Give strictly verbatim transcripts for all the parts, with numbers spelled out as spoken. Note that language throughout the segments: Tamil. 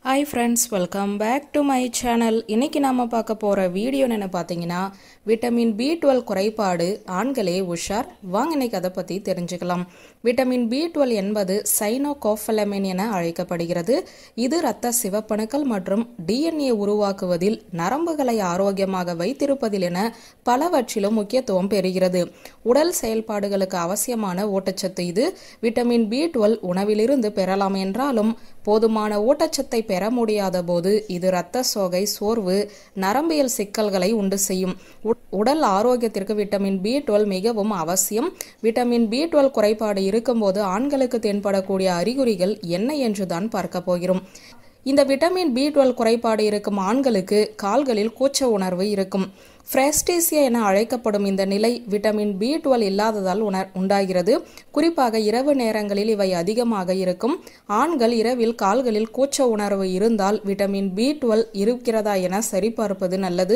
Hi friends, welcome back to my channel. இன்னைக்கு நாம பார்க்க போற வீடியோ என்ன பாத்தீங்கன்னா விட்டமின் பி டுவெல்வ் குறைபாடு ஆண்களே உஷார். வாங்க இன்னைக்கு அத பத்தி தெரிஞ்சுக்கலாம். விட்டமின் பி டுவெல்வ் என்பது சைனோகோஃபலமைன் என அழைக்கப்படுகிறது. இது இரத்த சிவப்பணுக்கள் மற்றும் டி என் ஏ உருவாக்குவதில், நரம்புகளை ஆரோக்கியமாக வைத்திருப்பதில் என பலவற்றிலும் முக்கியத்துவம் பெறுகிறது. உடல் செயல்பாடுகளுக்கு அவசியமான ஊட்டச்சத்து இது. விட்டமின் பி டுவெல்வ் உணவிலிருந்து பெறலாம் என்றாலும் போதுமான ஊட்டச்சத்தை பெற முடியாத போது இது இரத்த சோகை, சோர்வு, நரம்பியல் சிக்கல்களை உண்டு செய்யும். உடல் ஆரோக்கியத்திற்கு விட்டமின் பி டுவெல்வ் மிகவும் அவசியம். விட்டமின் பி டுவெல்வ் குறைபாடு இருக்கும்போது ஆண்களுக்கு தென்படக்கூடிய அறிகுறிகள் என்ன என்றுதான் பார்க்க போகிறோம். இந்த விட்டமின் பி டுவெல்வ் குறைபாடு இருக்கும் ஆண்களுக்கு கால்களில் கூச்ச உணர்வு இருக்கும். ஃப்ரெஸ்டீசியா என அழைக்கப்படும் இந்த நிலை விட்டமின் பி டுவெல்வ் இல்லாததால் உணர் உண்டாகிறது. குறிப்பாக இரவு நேரங்களில் இவை அதிகமாக இருக்கும். ஆண்கள் இரவில் கால்களில் கூச்ச உணர்வு இருந்தால் விட்டமின் பி டுவெல்வ் இருக்கிறதா என சரிபார்ப்பது நல்லது.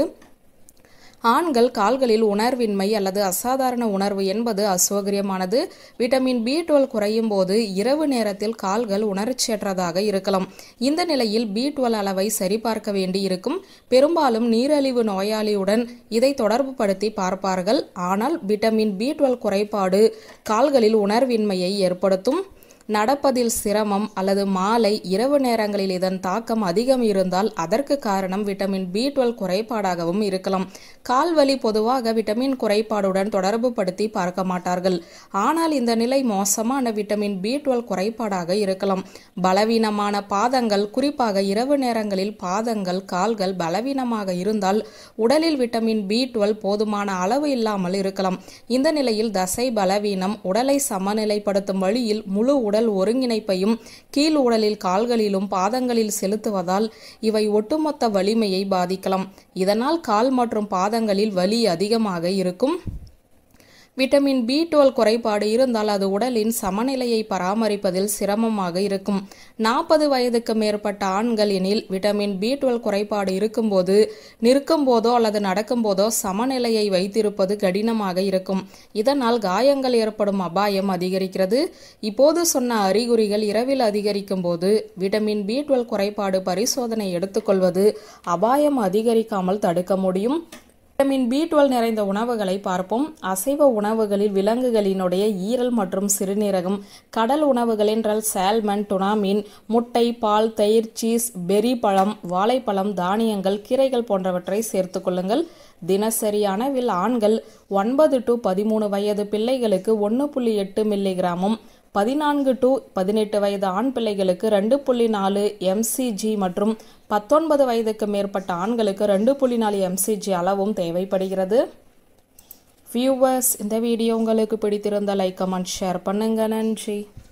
ஆண்கள் கால்களில் உணர்வின்மை அல்லது அசாதாரண உணர்வு என்பது அசௌகரியமானது. விட்டமின் பி டுவெல்வ் குறையும் போது இரவு நேரத்தில் கால்கள் உணர்ச்சியற்றதாக இருக்கலாம். இந்த நிலையில் பி டுவெல்வ் அளவை சரிபார்க்க வேண்டி இருக்கும். பெரும்பாலும் நீரிழிவு நோயாளியுடன் இதை தொடர்பு படுத்தி பார்ப்பார்கள். ஆனால் விட்டமின் பி டுவெல்வ் குறைபாடு கால்களில் உணர்வின்மையை ஏற்படுத்தும். நடப்பதில் சிரமம் அல்லது மாலை இரவு நேரங்களில் இதன் தாக்கம் அதிகம் இருந்தால் அதற்கு காரணம் விட்டமின் பி டுவெல்வ் குறைபாடாகவும் இருக்கலாம். கால்வலி பொதுவாக விட்டமின் குறைபாடுடன் தொடர்பு படுத்தி பார்க்க மாட்டார்கள். ஆனால் இந்த நிலை மோசமான விட்டமின் பி டுவெல்வ் குறைபாடாக இருக்கலாம். பலவீனமான பாதங்கள், குறிப்பாக இரவு நேரங்களில் பாதங்கள், கால்கள் பலவீனமாக இருந்தால் உடலில் விட்டமின் பி டுவெல்வ் போதுமான அளவு இல்லாமல் இருக்கலாம். இந்த நிலையில் தசை பலவீனம், உடலை சமநிலைப்படுத்தும் வழியில் முழு உடல் ஒருங்கிணைப்பையும் கீழ் உடலில் கால்களிலும் பாதங்களில் செலுத்துவதால் இவை ஒட்டுமொத்த வலிமையை பாதிக்கலாம். இதனால் கால் மற்றும் பாதங்களில் வலி அதிகமாக இருக்கும். விட்டமின் பி டுவெல்வ் குறைபாடு இருந்தால் அது உடலின் சமநிலையை பராமரிப்பதில் சிரமமாக இருக்கும். நாற்பது வயதுக்கு மேற்பட்ட ஆண்கள் எனில் விட்டமின் பி டுவெல்வ் குறைபாடு இருக்கும்போது நிற்கும் போதோ அல்லது நடக்கும் போதோ சமநிலையை வைத்திருப்பது கடினமாக இருக்கும். இதனால் காயங்கள் ஏற்படும் அபாயம் அதிகரிக்கிறது. இப்போது சொன்ன அறிகுறிகள் இரவில் அதிகரிக்கும் போது விட்டமின் பி டுவெல்வ் குறைபாடு பரிசோதனை எடுத்துக்கொள்வது அபாயம் அதிகரிக்காமல் தடுக்க முடியும். விட்டமின் பி டுவெல்வ் நிறைந்த உணவுகளை பார்ப்போம். அசைவ உணவுகளில் விலங்குகளினுடைய ஈரல் மற்றும் சிறுநீரகம், கடல் உணவுகள் என்றால் சால்மன், டுனா மீன், முட்டை, பால், தயிர், சீஸ், பெரி பழம், வாழைப்பழம், தானியங்கள், கீரைகள் போன்றவற்றை சேர்த்து கொள்ளுங்கள். தினசரி அளவில் ஆண்கள் ஒன்பது டு பதிமூணு வயது பிள்ளைகளுக்கு ஒன்று புள்ளி எட்டு மில்லிகிராமும், பதினான்கு டு பதினெட்டு வயது ஆண் பிள்ளைகளுக்கு ரெண்டு புள்ளி நாலு எம்சிஜி மற்றும் பத்தொன்பது வயதுக்கு மேற்பட்ட ஆண்களுக்கு ரெண்டு புள்ளி நாலு எம்சிஜி அளவும் தேவைப்படுகிறது. வியூவர்ஸ், இந்த வீடியோ உங்களுக்கு பிடித்திருந்தால் லைக், கமெண்ட், ஷேர் பண்ணுங்க. நன்றி.